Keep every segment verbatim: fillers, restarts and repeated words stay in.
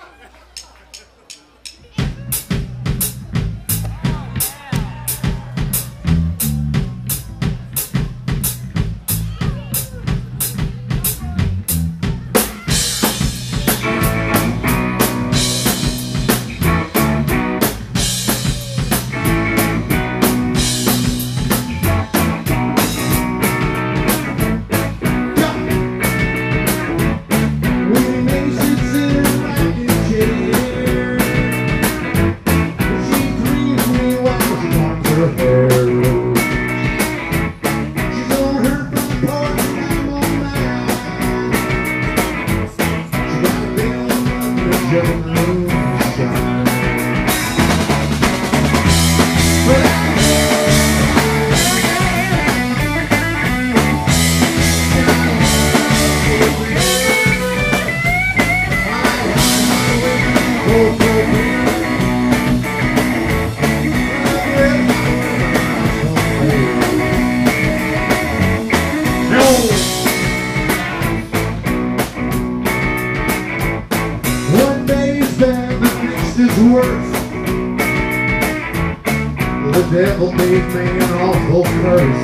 The devil made me an awful curse.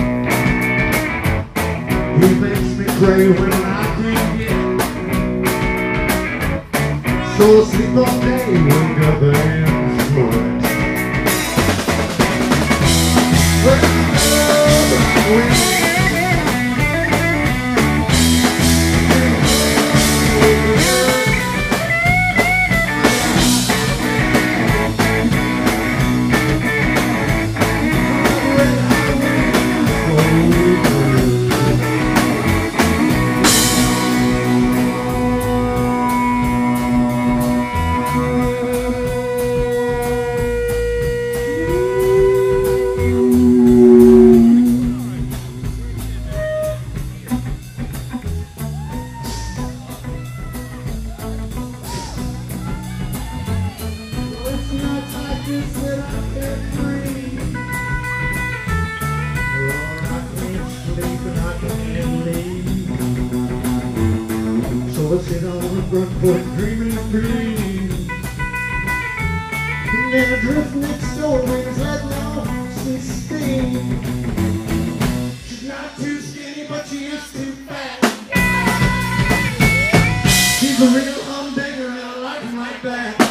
He makes me pray when I can't get. So I sleep all day, wake up and sweat. But I know I win. So let's get on the front foot, dreaming free. And then a drift next door wings like long sixteen. She's not too skinny, but she is too fat. She's a real humdinger, and I like 'em like that.